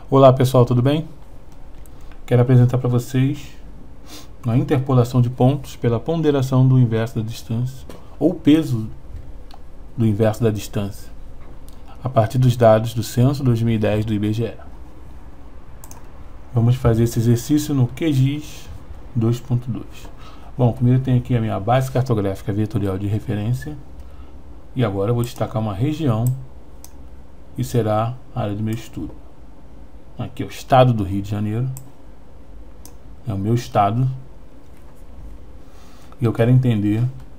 Olá pessoal, tudo bem? Quero apresentar para vocês a interpolação de pontos pela ponderação do inverso da distância ou peso do inverso da distância a partir dos dados do Censo 2010 do IBGE. Vamos fazer esse exercício no QGIS 2.2. Bom, primeiro tem aqui a minha base cartográfica vetorial de referência e agora eu vou destacar uma região que será a área do meu estudo. Aqui é o estado do Rio de Janeiro, é o meu estado, e eu quero entender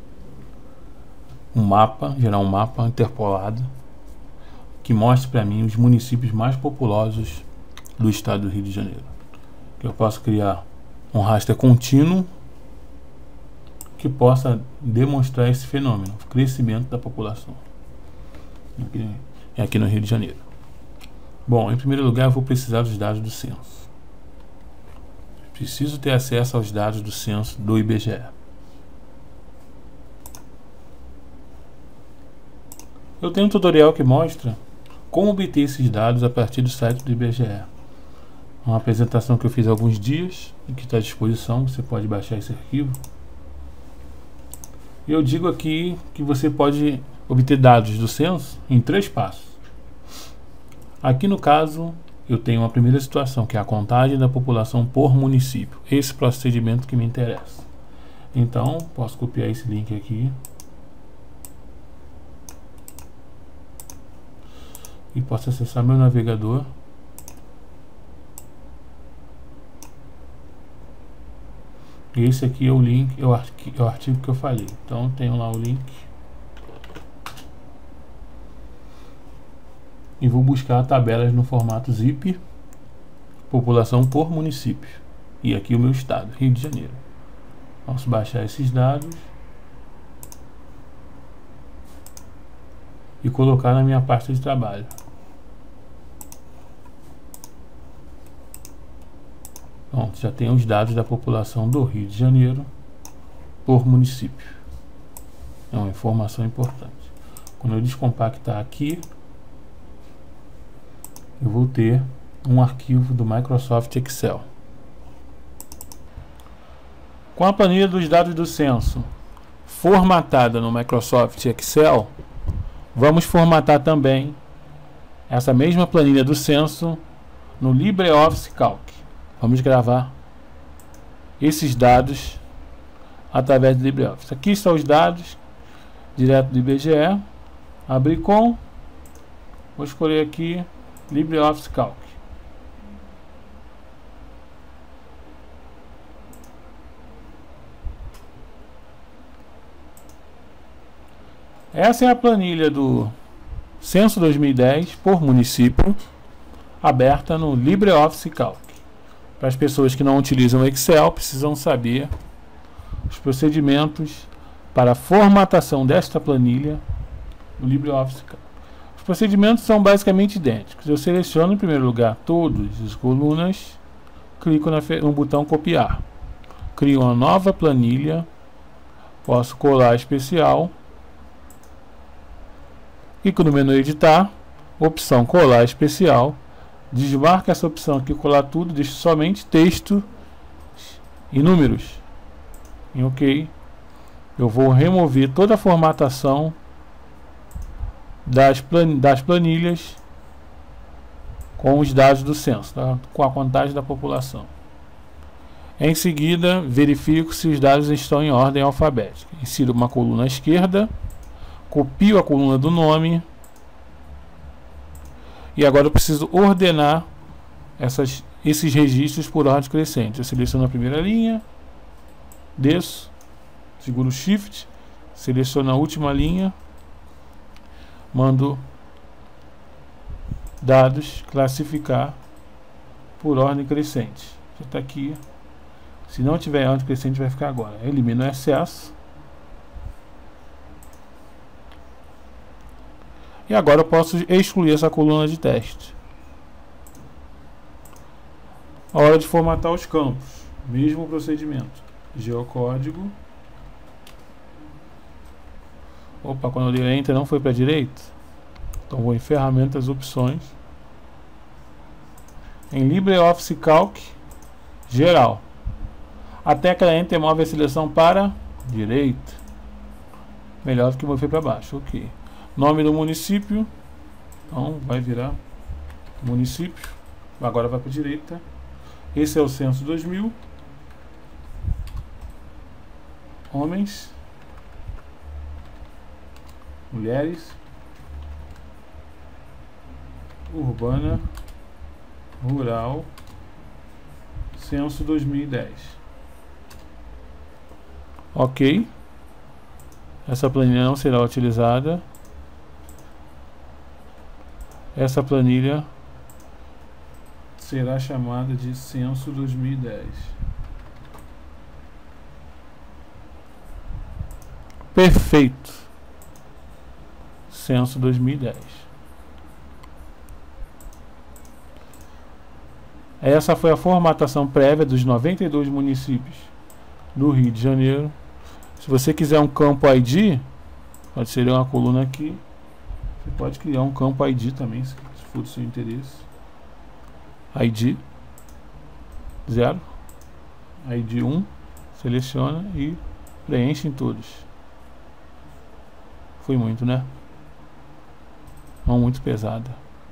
um mapa, gerar um mapa interpolado que mostre para mim os municípios mais populosos do estado do Rio de Janeiro. Eu posso criar um raster contínuo que possa demonstrar esse fenômeno, o crescimento da população aqui no Rio de Janeiro. Bom, em primeiro lugar eu vou precisar dos dados do censo. Preciso ter acesso aos dados do censo do IBGE. Eu tenho um tutorial que mostra como obter esses dados a partir do site do IBGE. Uma apresentação que eu fiz há alguns dias e que está à disposição, você pode baixar esse arquivo. E eu digo aqui que você pode obter dados do censo em 3 passos. Aqui no caso, eu tenho uma primeira situação, que é a contagem da população por município. Esse procedimento que me interessa. Então, posso copiar esse link aqui. E posso acessar meu navegador. E esse aqui é o link, é o artigo que eu falei. Então, tenho lá o link. E vou buscar tabelas no formato zip, população por município, e aqui o meu estado, Rio de Janeiro. Posso baixar esses dados e colocar na minha pasta de trabalho. Pronto, já tenho os dados da população do Rio de Janeiro por município. É uma informação importante. Quando eu descompactar aqui, eu vou ter um arquivo do Microsoft Excel. Com a planilha dos dados do censo formatada no Microsoft Excel, vamos formatar também essa mesma planilha do censo no LibreOffice Calc. Vamos gravar esses dados através do LibreOffice. Aqui estão os dados direto do IBGE. Abrir com, vou escolher aqui LibreOffice Calc. Essa é a planilha do Censo 2010 por município, aberta no LibreOffice Calc. Para as pessoas que não utilizam o Excel, precisam saber os procedimentos para a formatação desta planilha no LibreOffice Calc. Os procedimentos são basicamente idênticos. Eu seleciono em primeiro lugar todas as colunas, clico no botão copiar, crio uma nova planilha, posso colar especial, clico no menu editar, opção colar especial, desmarco essa opção aqui, colar tudo, deixo somente texto e números. Em OK, eu vou remover toda a formatação das planilhas com os dados do censo, tá? Com a contagem da população. Em seguida, verifico se os dados estão em ordem alfabética. Insiro uma coluna à esquerda, copio a coluna do nome e agora eu preciso ordenar esses registros por ordem crescente. Eu seleciono a primeira linha, desço, seguro Shift, seleciono a última linha, mando dados classificar por ordem crescente. Já está aqui. Se não tiver ordem crescente, vai ficar agora. Elimino o excesso. E agora eu posso excluir essa coluna de teste. A hora de formatar os campos. Mesmo procedimento. Geocódigo. Opa, quando eu dei Enter não foi para a direita. Então vou em ferramentas, opções. em LibreOffice Calc geral. A tecla Enter move a seleção para direita. Melhor do que mover para baixo. Ok. Nome do município. Então vai virar município. Agora vai para a direita. Esse é o censo 2000. Homens, mulheres, urbana, rural, censo 2010. Ok. Essa planilha não será utilizada. Essa planilha será chamada de censo 2010. Perfeito. Censo 2010. Essa foi a formatação prévia dos 92 municípios do Rio de Janeiro. Se você quiser um campo ID, pode ser uma coluna aqui. Você pode criar um campo ID também, se for do seu interesse. ID 0, ID 1, seleciona e preenche em todos. Foi muito, né? Mão muito pesada.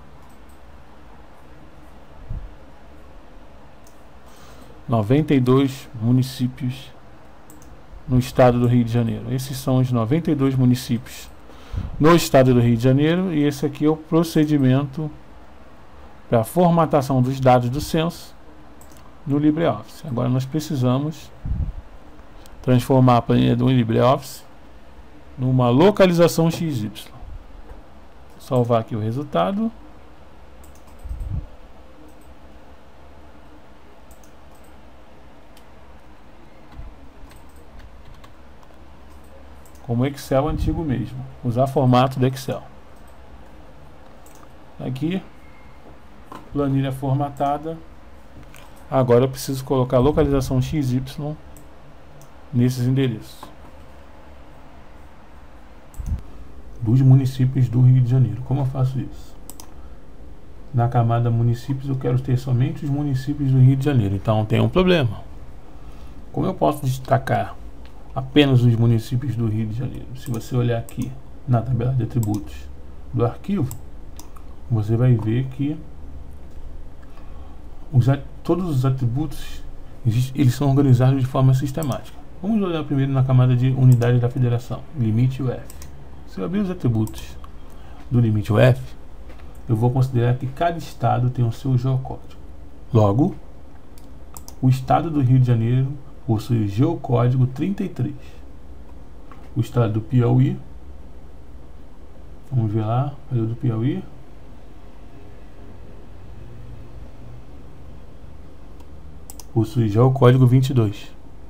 (92 municípios no estado do Rio de Janeiro. Esses são os 92 municípios no estado do Rio de Janeiro. E esse aqui é o procedimento para a formatação dos dados do censo no LibreOffice. Agora nós precisamos transformar a planilha do LibreOffice numa localização XY. Salvar aqui o resultado. Como Excel antigo mesmo. Usar formato do Excel. Aqui, planilha formatada. Agora eu preciso colocar a localização XY nesses endereços. Dos municípios do Rio de Janeiro. Como eu faço isso? Na camada municípios eu quero ter somente os municípios do Rio de Janeiro. Então tem um problema. Como eu posso destacar apenas os municípios do Rio de Janeiro? Se você olhar aqui na tabela de atributos do arquivo, você vai ver que todos os atributos eles são organizados de forma sistemática. Vamos olhar primeiro na camada de unidade da federação, limite UF. Se eu abrir os atributos do limite UF, eu vou considerar que cada estado tem o seu geocódigo. Logo, o estado do Rio de Janeiro possui o geocódigo 33. O estado do Piauí, vamos ver lá, cadê o do Piauí? Possui geocódigo 22.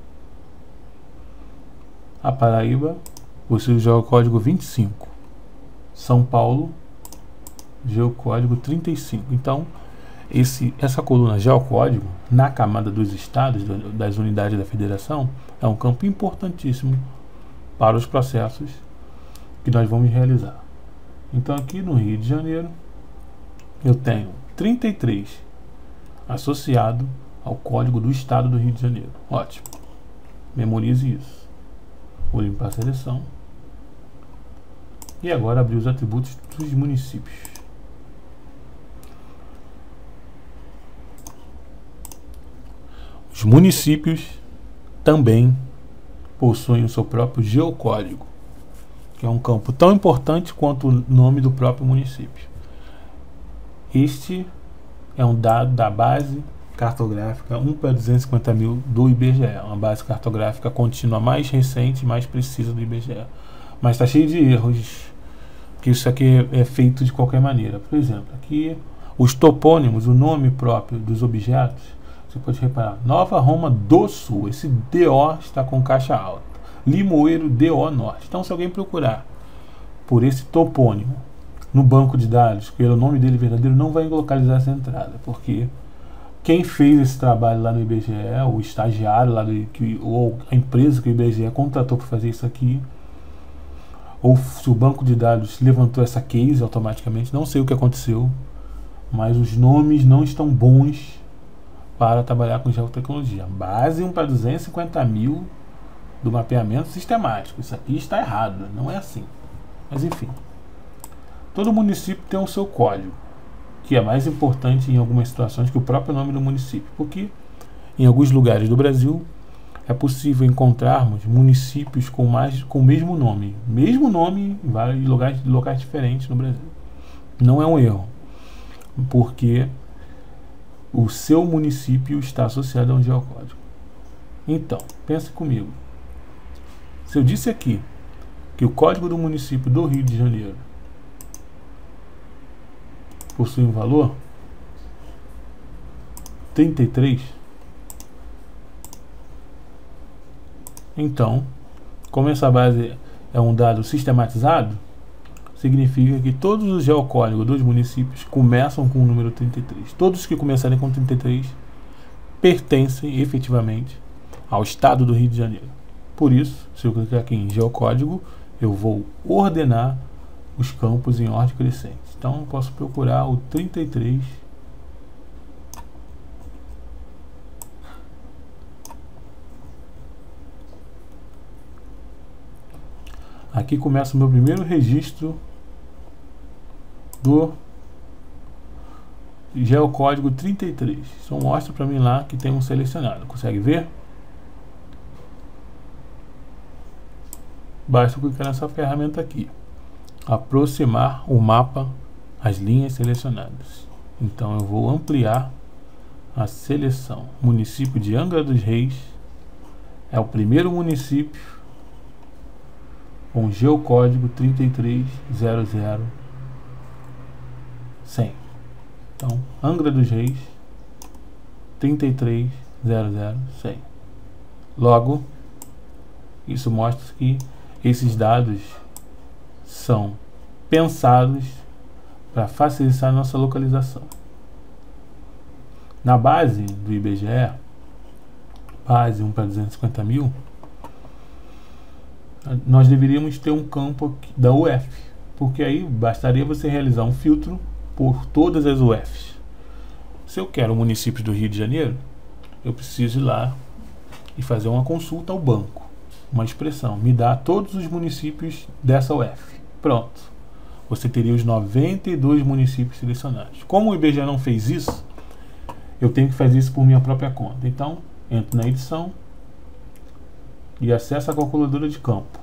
A Paraíba possui o geocódigo 25. São Paulo, geocódigo 35. Então, essa coluna geocódigo, na camada dos estados, das unidades da federação, é um campo importantíssimo para os processos que nós vamos realizar. Então, aqui no Rio de Janeiro, eu tenho 33 associado ao código do estado do Rio de Janeiro. Ótimo. Memorize isso. Vou limpar a seleção. E agora abrir os atributos dos municípios. Os municípios também possuem o seu próprio geocódigo, que é um campo tão importante quanto o nome do próprio município. Este é um dado da base cartográfica 1/250.000 do IBGE, uma base cartográfica contínua mais recente e mais precisa do IBGE. Mas está cheio de erros, que isso aqui é feito de qualquer maneira. Por exemplo, aqui os topônimos, o nome próprio dos objetos, você pode reparar, Nova Roma do Sul, esse DO está com caixa alta. Limoeiro DO Norte. Então, se alguém procurar por esse topônimo no banco de dados, pelo nome dele verdadeiro, não vai localizar essa entrada, porque quem fez esse trabalho lá no IBGE, o estagiário lá ou a empresa que o IBGE contratou para fazer isso aqui, ou se o banco de dados levantou essa case automaticamente, não sei o que aconteceu, mas os nomes não estão bons para trabalhar com geotecnologia. Base 1 para 250 mil do mapeamento sistemático. Isso aqui está errado, não é assim. Mas enfim, todo município tem o seu código, que é mais importante em algumas situações que o próprio nome do município, porque em alguns lugares do Brasil é possível encontrarmos municípios com o mesmo nome em vários locais diferentes no Brasil. Não é um erro, porque o seu município está associado a um geocódigo. Então, pense comigo. Se eu disse aqui que o código do município do Rio de Janeiro possui um valor 33, então, como essa base é um dado sistematizado, significa que todos os geocódigos dos municípios começam com o número 33. Todos que começarem com 33 pertencem efetivamente ao estado do Rio de Janeiro. Por isso, se eu clicar aqui em geocódigo, eu vou ordenar os campos em ordem crescente. Então, eu posso procurar o 33. Aqui começa o meu primeiro registro do geocódigo 33. Então mostra para mim lá que tem um selecionado. Consegue ver? Basta clicar nessa ferramenta aqui. Aproximar o mapa às linhas selecionadas. Então eu vou ampliar a seleção. Município de Angra dos Reis é o primeiro município com geocódigo 3300-100. Então, Angra dos Reis 3300-100. Logo, isso mostra que esses dados são pensados para facilitar a nossa localização. Na base do IBGE, base 1 para 250 mil, nós deveríamos ter um campo da UF, porque aí bastaria você realizar um filtro por todas as UFs. Se eu quero o município do Rio de Janeiro, eu preciso ir lá e fazer uma consulta ao banco, uma expressão, me dá todos os municípios dessa UF. Pronto, você teria os 92 municípios selecionados. Como o IBGE não fez isso, eu tenho que fazer isso por minha própria conta. Então, entro na edição e acesso a calculadora de campo.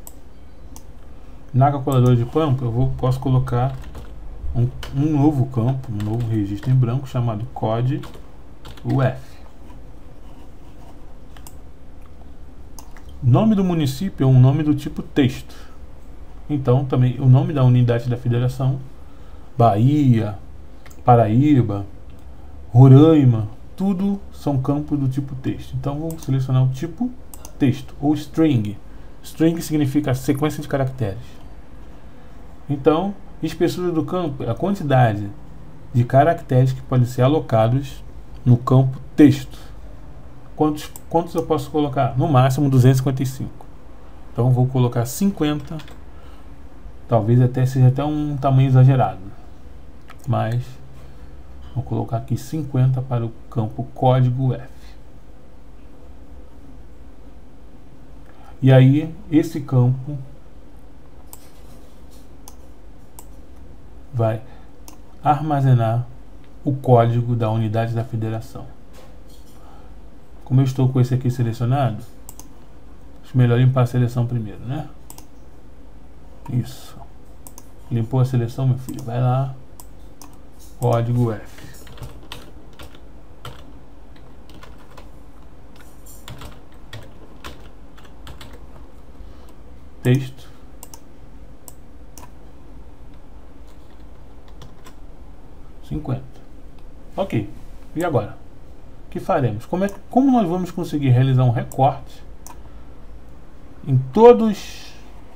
Na calculadora de campo eu posso colocar um novo campo, um novo registro em branco chamado COD UF. Nome do município é um nome do tipo texto. Então também o nome da unidade da federação, Bahia, Paraíba, Roraima, tudo são campos do tipo texto. Então vou selecionar o tipo texto ou string. String significa sequência de caracteres. Então, espessura do campo é a quantidade de caracteres que podem ser alocados no campo texto. Quantos eu posso colocar? No máximo 255. Então vou colocar 50. Talvez seja até um tamanho exagerado, mas vou colocar aqui 50 para o campo código F. E aí esse campo vai armazenar o código da unidade da federação. Como eu estou com esse aqui selecionado, acho melhor limpar a seleção primeiro, né? Isso. Limpou a seleção, meu filho? Vai lá. Código F. Texto. Ok. E agora? O que faremos? Como nós vamos conseguir realizar um recorte em todos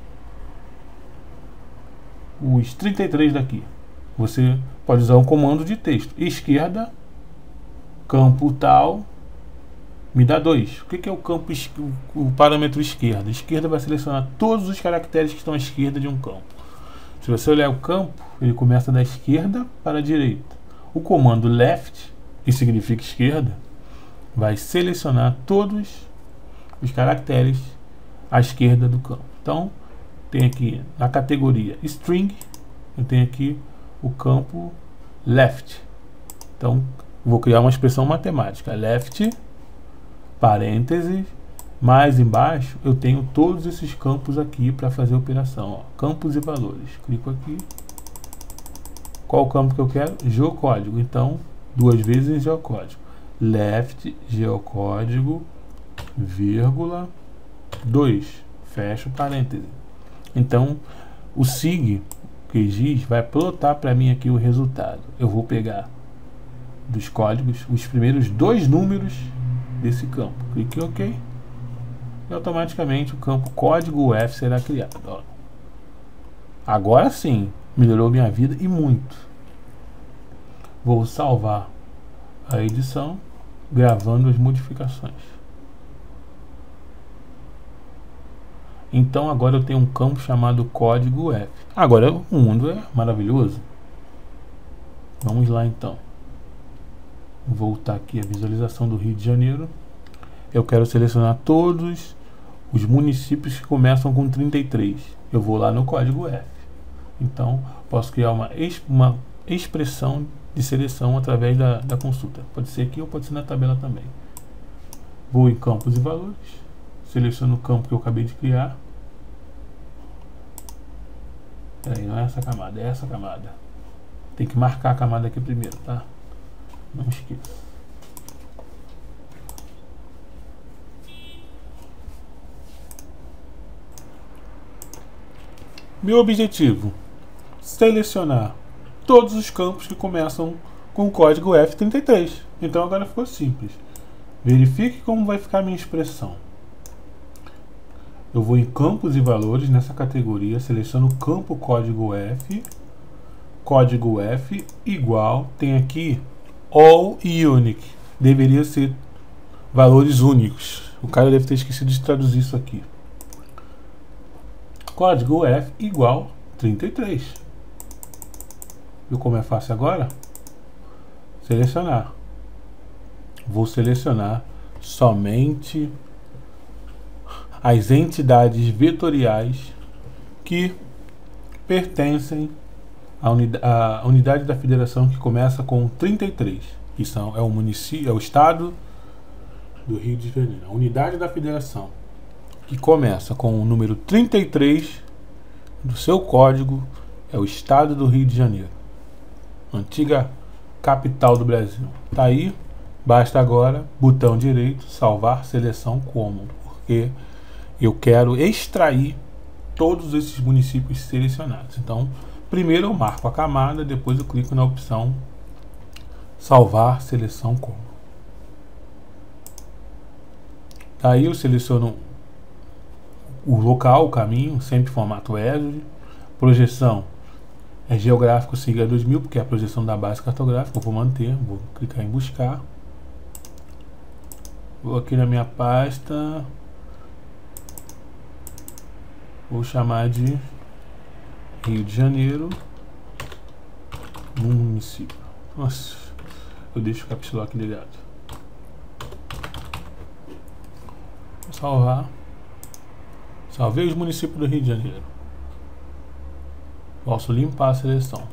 os 33 daqui? Você pode usar um comando de texto. Esquerda, campo tal, me dá 2. O que é o campo, o parâmetro esquerda? Esquerda vai selecionar todos os caracteres que estão à esquerda de um campo. Se você olhar o campo, ele começa da esquerda para a direita. O comando left, que significa esquerda, vai selecionar todos os caracteres à esquerda do campo. Então, tem aqui na categoria string, eu tenho aqui o campo left. Então, vou criar uma expressão matemática. Left, parênteses, mais embaixo eu tenho todos esses campos aqui para fazer a operação. Ó, campos e valores. Clico aqui. Qual o campo que eu quero? Geocódigo. Então, duas vezes em geocódigo. Left, geocódigo, vírgula, 2. Fecho parêntese. Então, o SIG, QGIS, vai plotar para mim aqui o resultado. Eu vou pegar dos códigos os primeiros 2 números desse campo. Clique em OK. E automaticamente o campo código UF será criado. Ó. Agora sim, melhorou minha vida e muito. Vou salvar a edição, gravando as modificações. Então agora eu tenho um campo chamado código UF. Agora o mundo é maravilhoso. Vamos lá então. Vou voltar aqui a visualização do Rio de Janeiro. Eu quero selecionar todos os municípios que começam com 33. Eu vou lá no código F. Então, posso criar uma expressão de seleção através da consulta. Pode ser aqui ou pode ser na tabela também. Vou em campos e valores. Seleciono o campo que eu acabei de criar. Peraí, não é essa camada, é essa camada. Tem que marcar a camada aqui primeiro, tá? Não esqueça. Meu objetivo: selecionar todos os campos que começam com o código F33. Então agora ficou simples. Verifique como vai ficar a minha expressão. Eu vou em campos e valores, nessa categoria, seleciono o campo código F igual, tem aqui all unique, deveria ser valores únicos. O cara deve ter esquecido de traduzir isso aqui. Código F igual 33. Viu como é fácil agora? Selecionar. Vou selecionar somente as entidades vetoriais que pertencem à unidade da federação que começa com 33, que é o município, é o estado do Rio de Janeiro. A unidade da federação que começa com o número 33 do seu código é o estado do Rio de Janeiro, antiga capital do Brasil. Tá aí, basta agora, botão direito, salvar seleção como, porque eu quero extrair todos esses municípios selecionados. Então, primeiro eu marco a camada, depois eu clico na opção salvar seleção como. Daí eu seleciono o local, o caminho, sempre formato ESD. Projeção é geográfico siga 2000, porque é a projeção da base cartográfica. Eu vou manter, vou clicar em buscar. Vou aqui na minha pasta. Vou chamar de Rio de Janeiro, município. Nossa, eu deixo o caps lock ligado. Vou salvar. Salvei os municípios do Rio de Janeiro. Posso limpar a seleção.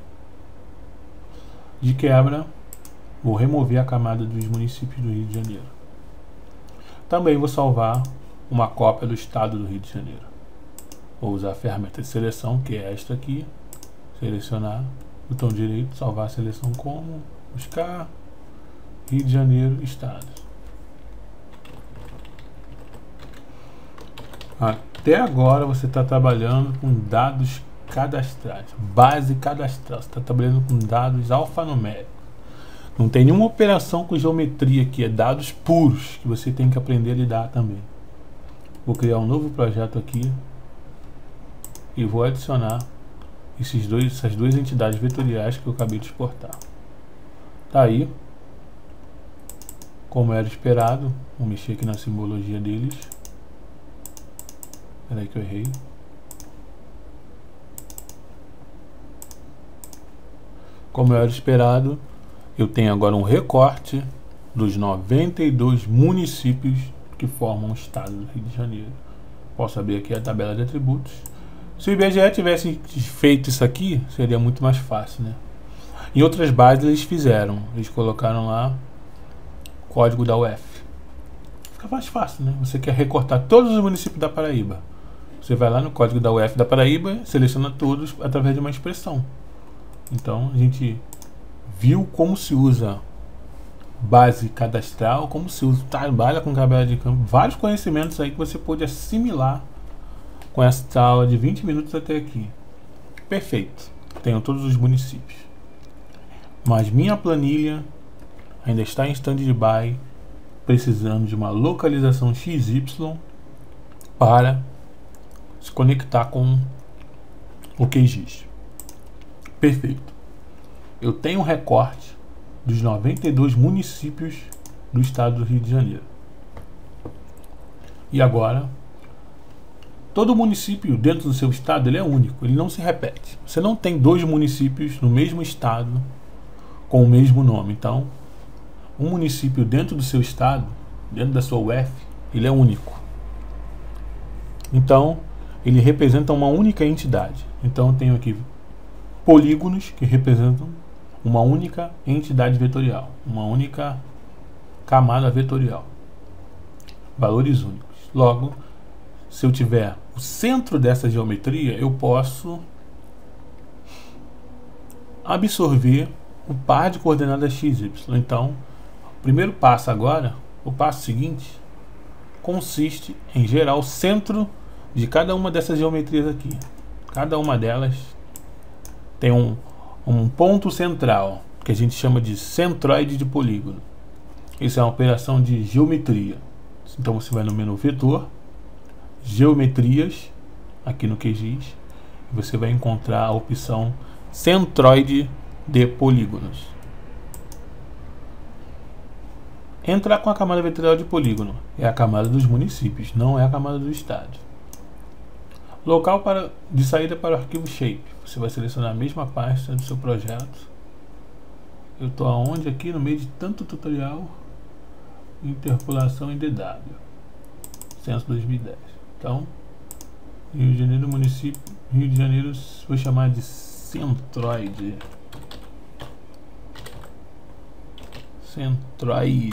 De quebra, vou remover a camada dos municípios do Rio de Janeiro. Também vou salvar uma cópia do estado do Rio de Janeiro. Vou usar a ferramenta de seleção, que é esta aqui. Selecionar, botão direito, salvar a seleção como, buscar, Rio de Janeiro, estado. Até agora você está trabalhando com dados cadastrais, base cadastral. Você está trabalhando com dados alfanuméricos. Não tem nenhuma operação com geometria aqui, é dados puros que você tem que aprender a lidar também. Vou criar um novo projeto aqui. E vou adicionar essas duas entidades vetoriais que eu acabei de exportar. Tá aí. Como era esperado, vou mexer aqui na simbologia deles. Espera aí que eu errei. Como era esperado, eu tenho agora um recorte dos 92 municípios que formam o estado do Rio de Janeiro. Posso abrir aqui a tabela de atributos. Se o IBGE tivesse feito isso aqui, seria muito mais fácil, né? Em outras bases eles fizeram, eles colocaram lá código da UF. Fica mais fácil, né? Você quer recortar todos os municípios da Paraíba. Você vai lá no código da UF da Paraíba, seleciona todos através de uma expressão. Então a gente viu como se usa base cadastral, como se usa, trabalha com tabela de campo, vários conhecimentos aí que você pode assimilar com essa aula de 20 minutos até aqui. Perfeito. Tenho todos os municípios. Mas minha planilha ainda está em stand-by, precisando de uma localização XY para se conectar com o QGIS. Perfeito. Eu tenho um recorte dos 92 municípios do estado do Rio de Janeiro. E agora, todo município dentro do seu estado ele é único, ele não se repete. Você não tem dois municípios no mesmo estado com o mesmo nome. Então, um município dentro do seu estado, dentro da sua UF, ele é único. Então, ele representa uma única entidade. Então, eu tenho aqui polígonos que representam uma única entidade vetorial, uma única camada vetorial. Valores únicos. Logo, se eu tiver o centro dessa geometria, eu posso absorver o par de coordenadas x, y. Então, o primeiro passo agora, o passo seguinte, consiste em gerar o centro de cada uma dessas geometrias aqui. Cada uma delas tem um ponto central, que a gente chama de centroide de polígono. Isso é uma operação de geometria. Então você vai no menu vetor, geometrias, aqui no QGIS, e você vai encontrar a opção centroide de polígonos. Entrar com a camada vetorial de polígono é a camada dos municípios, não é a camada do estado. Local de saída para o arquivo shape. Você vai selecionar a mesma pasta do seu projeto. Eu estou aonde aqui no meio de tanto tutorial? Interpolação em DW. Censo 2010. Então, Rio de Janeiro, município. Rio de Janeiro, vou chamar de centroide. Centroide.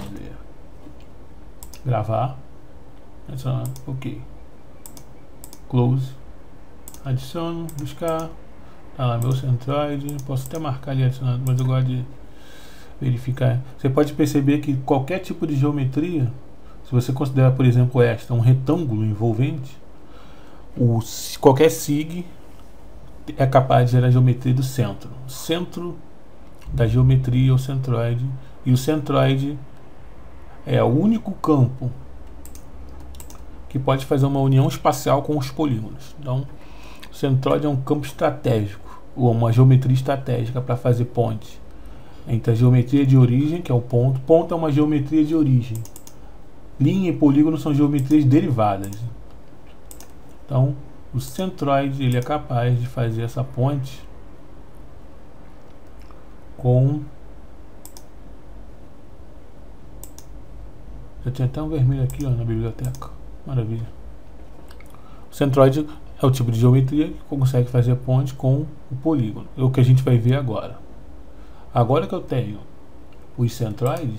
Gravar. Adicionar. Ok. Close. Adiciono. Buscar. Tá lá meu centroide. Posso até marcar ali adicionado, mas eu gosto de verificar. Você pode perceber que qualquer tipo de geometria, se você considerar, por exemplo, esta um retângulo envolvente, qualquer SIG é capaz de gerar a geometria do centro. O centro da geometria é o centroide, e o centroide é o único campo que pode fazer uma união espacial com os polígonos. Então, o centroide é um campo estratégico, ou uma geometria estratégica para fazer ponte entre a geometria de origem, que é o ponto. Ponto é uma geometria de origem. Linha e polígono são geometrias derivadas. Então, o centroide ele é capaz de fazer essa ponte com... Já tinha até um vermelho aqui, ó, na biblioteca. Maravilha. O centroide é o tipo de geometria que consegue fazer ponte com o polígono. É o que a gente vai ver agora. Agora que eu tenho os centroides,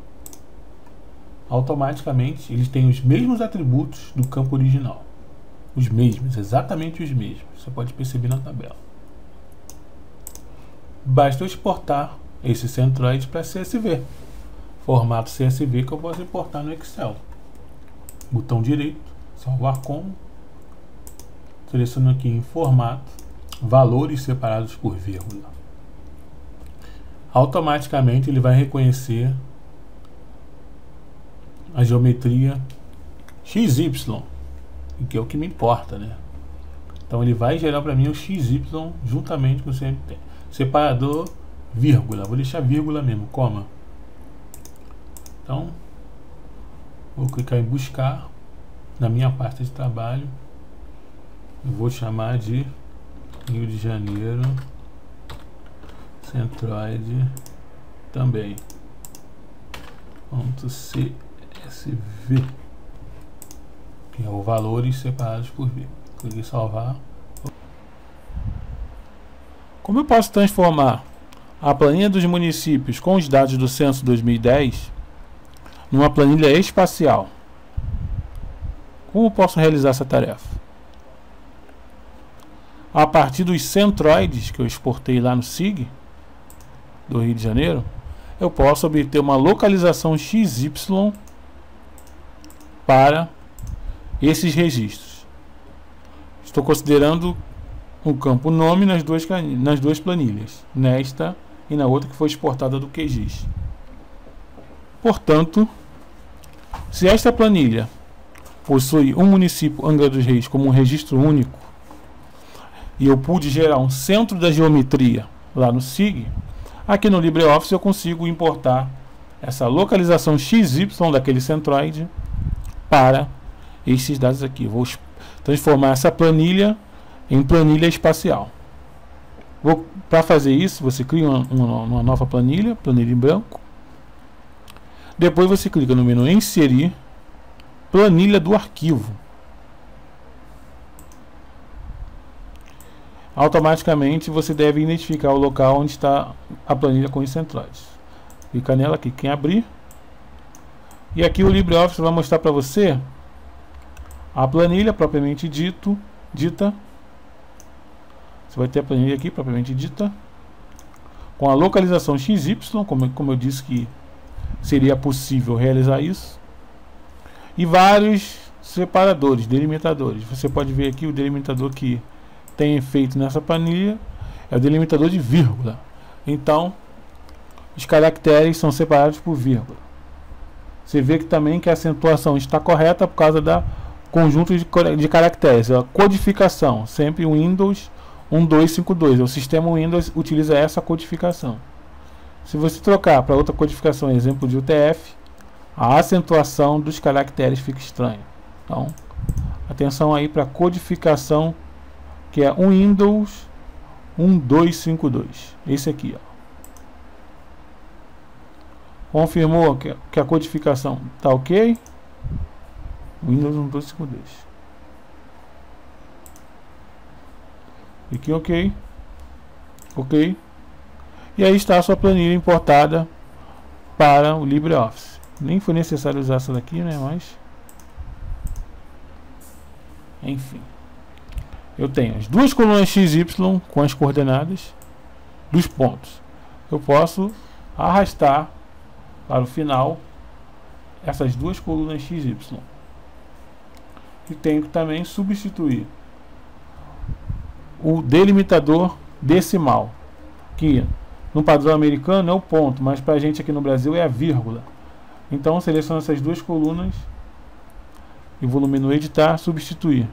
automaticamente eles têm os mesmos atributos do campo original. Os mesmos, exatamente os mesmos. Você pode perceber na tabela. Basta eu exportar esse centroide para CSV. Formato CSV que eu posso importar no Excel. Botão direito, salvar como. Seleciono aqui em formato, valores separados por vírgula. Automaticamente ele vai reconhecer a geometria XY, que é o que me importa, né? Então ele vai gerar para mim o XY juntamente com o CMT. Separador, vírgula. Vou deixar vírgula mesmo, coma. Então, vou clicar em buscar na minha pasta de trabalho. Eu vou chamar de Rio de Janeiro, centroide também. .csv, que é o valores separados por vírgula. Clique em salvar. Como eu posso transformar a planilha dos municípios com os dados do censo 2010 numa planilha espacial? Como eu posso realizar essa tarefa? A partir dos centroides que eu exportei lá no SIG do Rio de Janeiro, eu posso obter uma localização XY para esses registros. Estou considerando o campo nome nas duas planilhas, nesta e na outra que foi exportada do QGIS. Portanto, se esta planilha possui um município Angra dos Reis como um registro único, e eu pude gerar um centro da geometria lá no SIG, aqui no LibreOffice eu consigo importar essa localização XY daquele centroide para esses dados aqui. Vou transformar essa planilha em planilha espacial. Para fazer isso, você cria uma nova planilha em branco. Depois você clica no menu Inserir, Planilha do arquivo. Automaticamente você deve identificar o local onde está a planilha com os centroides. Clica nela aqui, quem abrir. E aqui o LibreOffice vai mostrar para você a planilha propriamente dita. Você vai ter a planilha aqui propriamente dita, com a localização XY, como eu disse que seria possível realizar isso, e vários separadores, delimitadores. Você pode ver aqui o delimitador que tem feito nessa planilha é o delimitador de vírgula. Então, os caracteres são separados por vírgula. Você vê que também que a acentuação está correta por causa da conjunto de caracteres, a codificação, sempre o Windows 1252. O sistema Windows utiliza essa codificação. Se você trocar para outra codificação, exemplo de UTF, a acentuação dos caracteres fica estranha. Então, atenção aí para a codificação, que é o Windows 1252. Esse aqui, ó. Confirmou que a codificação está ok. Windows 1252. Aqui ok. Ok. E aí está a sua planilha importada para o LibreOffice. Nem foi necessário usar essa daqui, né? Mas enfim. Eu tenho as duas colunas XY com as coordenadas dos pontos. Eu posso arrastar para o final essas duas colunas XY. E tenho que também substituir o delimitador decimal, que no padrão americano é o ponto, mas para a gente aqui no Brasil é a vírgula. Então seleciono essas duas colunas e vou no menu editar, substituir,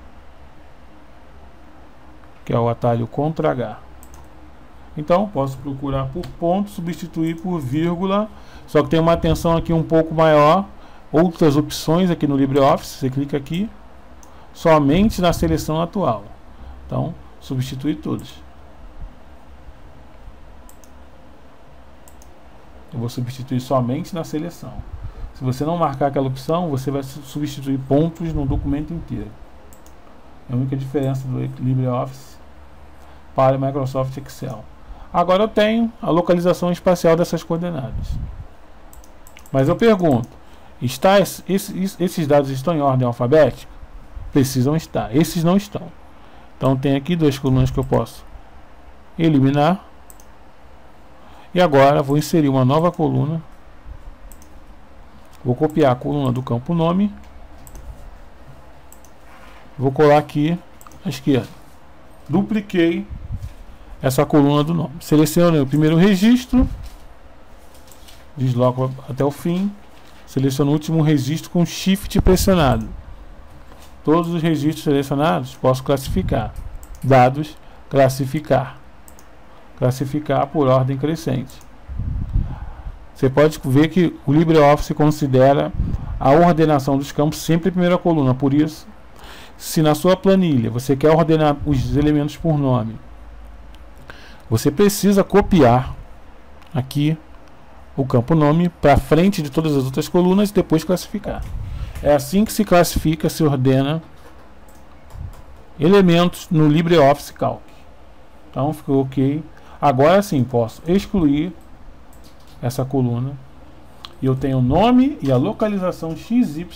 que é o atalho Ctrl H. Então posso procurar por ponto, substituir por vírgula, só que tem uma atenção aqui um pouco maior. Outras opções aqui no LibreOffice, você clica aqui somente na seleção atual. Então substituir todos. Eu vou substituir somente na seleção. Se você não marcar aquela opção, você vai substituir pontos no documento inteiro. É a única diferença do LibreOffice para o Microsoft Excel. Agora eu tenho a localização espacial dessas coordenadas. Mas eu pergunto, esses dados estão em ordem alfabética? Precisam estar. Esses não estão. Então tem aqui duas colunas que eu posso eliminar. E agora vou inserir uma nova coluna. Vou copiar a coluna do campo nome. Vou colar aqui à esquerda. Dupliquei essa coluna do nome. Seleciono o primeiro registro. Desloco até o fim. Seleciono o último registro com Shift pressionado. Todos os registros selecionados posso classificar. Dados, classificar. Classificar por ordem crescente. Você pode ver que o LibreOffice considera a ordenação dos campos sempre em primeira coluna. Por isso, se na sua planilha você quer ordenar os elementos por nome, você precisa copiar aqui o campo nome para frente de todas as outras colunas e depois classificar. É assim que se classifica, se ordena elementos no LibreOffice Calc. Então ficou ok. Agora sim posso excluir essa coluna e eu tenho o nome e a localização XY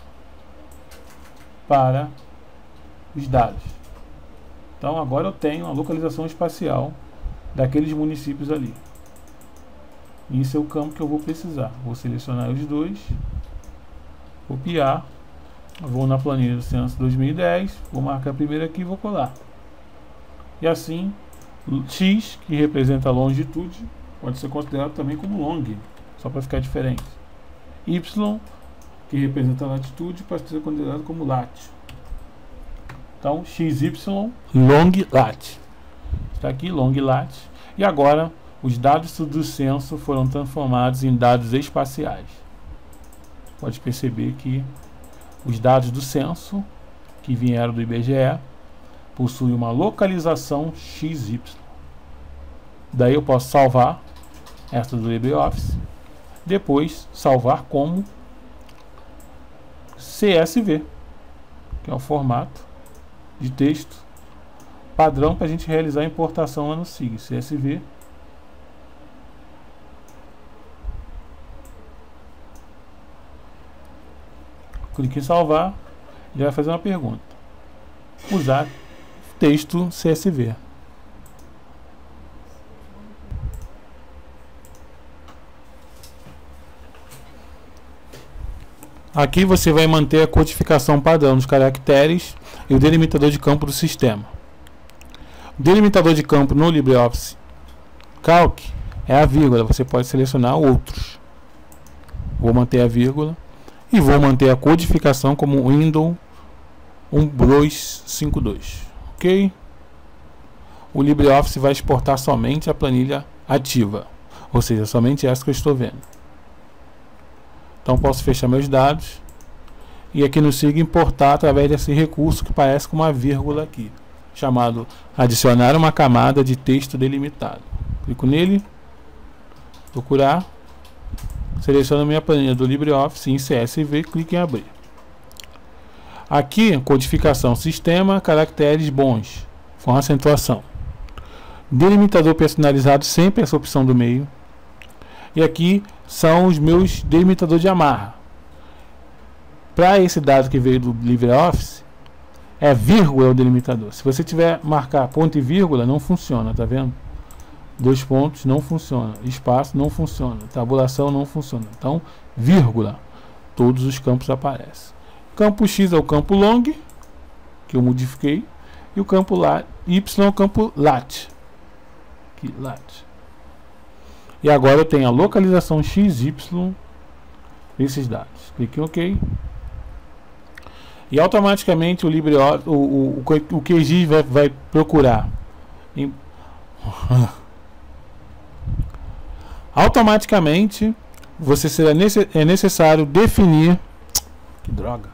para os dados. Então agora eu tenho a localização espacial daqueles municípios ali. Isso é o campo que eu vou precisar. Vou selecionar os dois, copiar, vou na planilha do censo 2010, vou marcar primeiro aqui e vou colar. E assim, X, que representa a longitude, pode ser considerado também como long, só para ficar diferente. Y, que representa a latitude, pode ser considerado como lat. Então, XY, long lat. Está aqui, long lat. E agora, os dados do censo foram transformados em dados espaciais. Pode perceber que os dados do censo, que vieram do IBGE, possuem uma localização XY. Daí eu posso salvar esta do LibreOffice, depois salvar como CSV, que é o formato de texto padrão para a gente realizar a importação lá no SIG. CSV. Clique em salvar. Ele vai fazer uma pergunta. Usar texto CSV. Aqui você vai manter a codificação padrão dos caracteres e o delimitador de campo do sistema. O delimitador de campo no LibreOffice Calc é a vírgula. Você pode selecionar outros. Vou manter a vírgula e vou manter a codificação como Windows 1252. Ok? O LibreOffice vai exportar somente a planilha ativa, ou seja, somente essa que eu estou vendo. Então posso fechar meus dados e aqui no SIG importar através desse recurso que parece com uma vírgula aqui, chamado adicionar uma camada de texto delimitado. Clico nele, procurar, seleciono minha planilha do LibreOffice em CSV, clique em abrir. Aqui, codificação sistema, caracteres bons, com acentuação. Delimitador personalizado, sempre essa opção do meio. E aqui são os meus delimitadores de amarra. Para esse dado que veio do LibreOffice, é vírgula o delimitador. Se você tiver marcar ponto e vírgula, não funciona, tá vendo? Dois pontos não funciona, espaço não funciona, tabulação não funciona. Então, vírgula, todos os campos aparecem. Campo X é o campo long, que eu modifiquei, e o campo Y é o campo lat. Aqui, lat. E agora eu tenho a localização XY desses dados. Clique em OK. E automaticamente o LibreOffice, o QGIS vai procurar. Automaticamente é necessário definir. Que droga.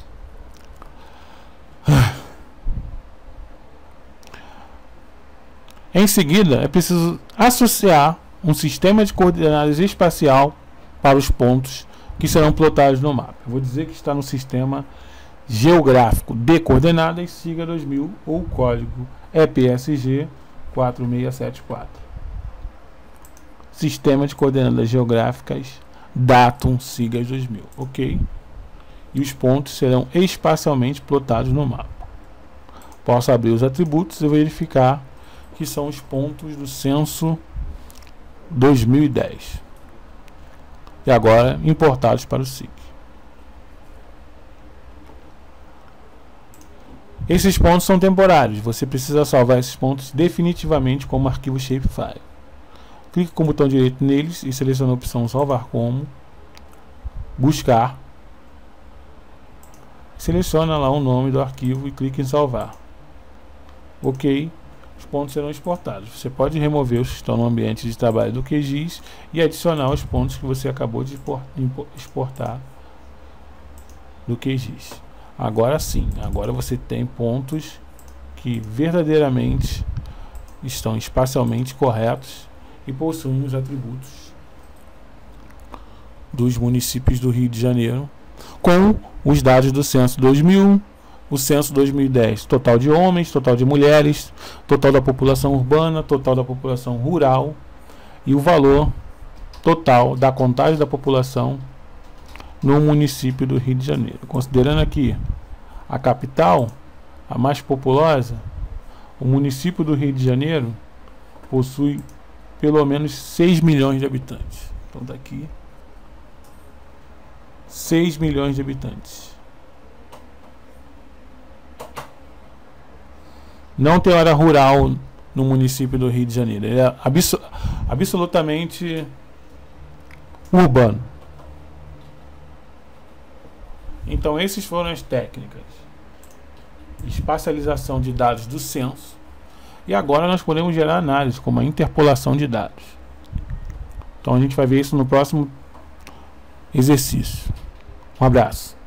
Em seguida, é preciso associar um sistema de coordenadas espacial para os pontos que serão plotados no mapa. Eu vou dizer que está no sistema geográfico de coordenadas SIGA 2000 ou código EPSG 4674. Sistema de coordenadas geográficas Datum SIGA 2000, ok? E os pontos serão espacialmente plotados no mapa. Posso abrir os atributos e verificar que são os pontos do censo 2010 e agora importados para o SIG. Esses pontos são temporários, você precisa salvar esses pontos definitivamente como arquivo shapefile. Clique com o botão direito neles e selecione a opção salvar como, buscar, seleciona lá o nome do arquivo e clique em salvar. Ok. Os pontos serão exportados. Você pode remover os que estão no ambiente de trabalho do QGIS e adicionar os pontos que você acabou de exportar do QGIS. Agora sim, agora você tem pontos que verdadeiramente estão espacialmente corretos e possuem os atributos dos municípios do Rio de Janeiro com os dados do censo 2001, o censo 2010, total de homens, total de mulheres, total da população urbana, total da população rural e o valor total da contagem da população no município do Rio de Janeiro. Considerando aqui a capital, a mais populosa, o município do Rio de Janeiro possui pelo menos 6 milhões de habitantes. Então daqui 6 milhões de habitantes. Não tem área rural no município do Rio de Janeiro. Ele é absolutamente urbano. Então essas foram as técnicas: espacialização de dados do censo. E agora nós podemos gerar análise, como a interpolação de dados. Então a gente vai ver isso no próximo exercício. Um abraço.